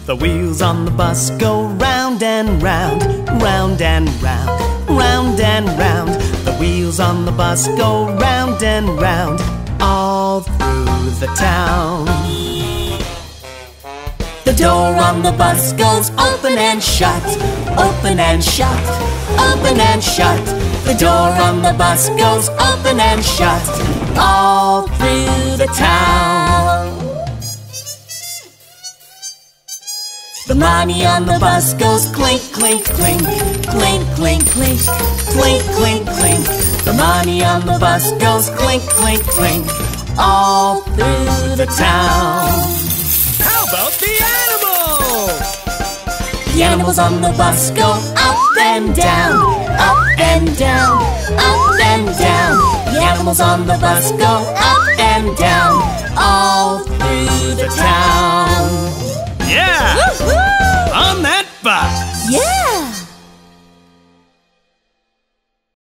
The wheels on the bus go round and round, round and round, round and round. The wheels on the bus go round and round, all through the town. The door on the bus goes open and shut, open and shut, open and shut. The door on the bus goes open and shut, all through the town. The money on the bus goes clink, clink, clink, clink, clink, clink, clink, clink, clink. The money on the bus goes clink, clink, clink, all through the town. How about the animals? The animals on the bus go up and down, up and down, up and down. The animals on the bus go up and down, all through the town. Yeah! Woo-hoo! On that bus! Yeah!